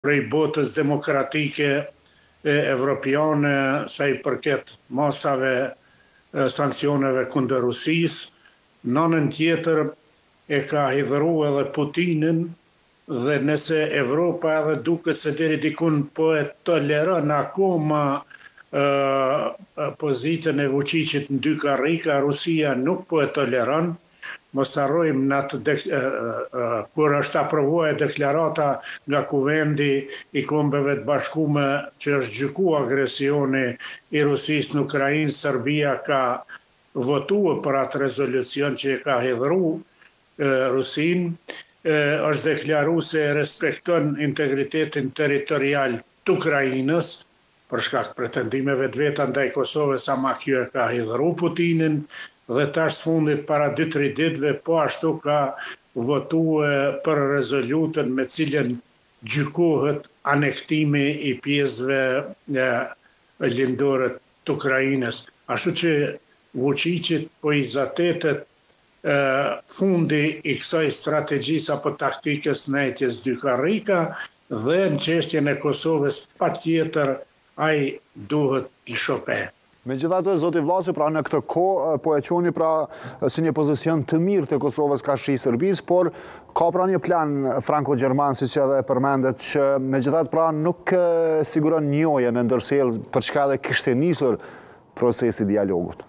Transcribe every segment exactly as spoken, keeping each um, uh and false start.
prej botës demokratike e evropiane sa i përket masave e, sankcioneve kundër Rusisë. Në anën tjetër e ka hidhëru edhe Putinin dhe nëse Evropa edhe duket se deri dikun po e toleron akoma e, pozitën e Vučićit në dy karrika, Rusia nuk po e toleron. Mos harrojmë në atë dek, e, e, kur është aprovuar deklarata nga Kuvendi i Kombeve të Bashkuara që është gjyku agresioni i Rusisë në Ukrainë, Serbia ka votuar për atë rezolucion që e ka hidhëru Rusin, e, është deklaru se respekton integritetin territorial të Ukrainës, për shkak pretendimeve të veta ndaj Kosovës, ama kjo e ka hidhëru Putinin, dhe tash fundit para dy tre ditëve po ashtu ka votuar për rezolutën me cilën gjykohet anektimi i pjesëve e, lindore të Ukrainës. Ashtu që Vučićit po i zatetet e, fundi i kësaj strategjisë apo taktikës nejtjes dy karrika dhe në çështjen e Kosovës patjetër ai duhet të shope. Megjithatë, zoti Vllasi, pra në këtë kohë po e qoni pra si një pozicion të mirë të Kosovës ka shi Serbisë, por ka pra një plan franko-gjerman, siç edhe përmendet, që megjithatë pra nuk siguron njohjen e ndërsjellë për çka edhe kishte nisur procesi dialogut.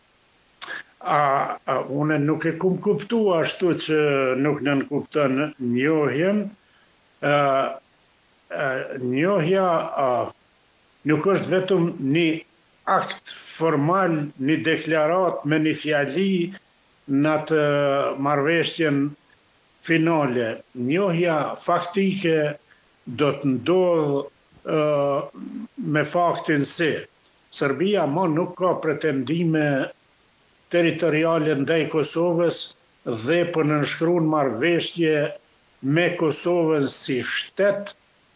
A, a unë nuk e kum kuptua ashtu që nuk nën kupton njohjen. A, a, njohja a, nuk është vetëm një akt formal, një deklarat me një fjali në të marrëveshjen finale. Njohja faktike do të ndodhë uh, me faktin se Serbia më nuk ka pretendime territoriale ndaj Kosovës dhe për nënshkruan marrëveshje me Kosovën si shtet,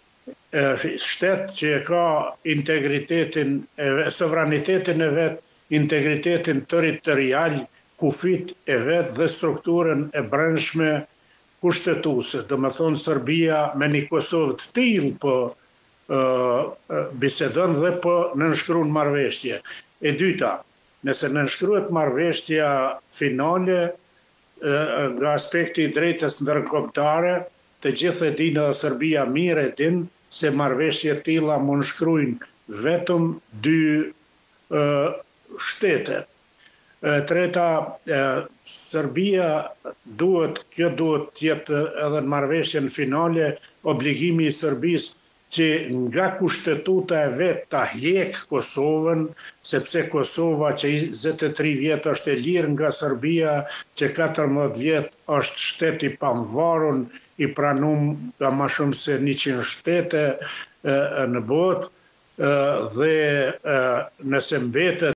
shtet që e ka integritetin, sovranitetin e vet, integritetin territorial, kufit e vet dhe strukturën e brendshme kushtetuese. Do të thonë Serbia me një Kosovë të tillë po uh, bisedon dhe po nënshkruan marrëveshje. E dyta, nëse nënshkruhet marrëveshja finale uh, nga aspekti i drejtës ndërkombëtare, të gjithë e dinë dhe Serbia mirë e din se marrëveshje të tilla mund shkruajnë vetëm dy uh, shtete. E treta, uh, Serbia duhet, kjo duhet të jetë edhe në marrëveshjen finale, obligimi i Serbisë që nga kushtetuta e vet ta hjek Kosovën, sepse Kosova që njëzet e tri vjet është e lirë nga Serbia, që katërmbëdhjetë vjet është shtet i pavarur, i pranum ka ma shumë se njëqind shtete e, në botë, dhe e, nëse mbetet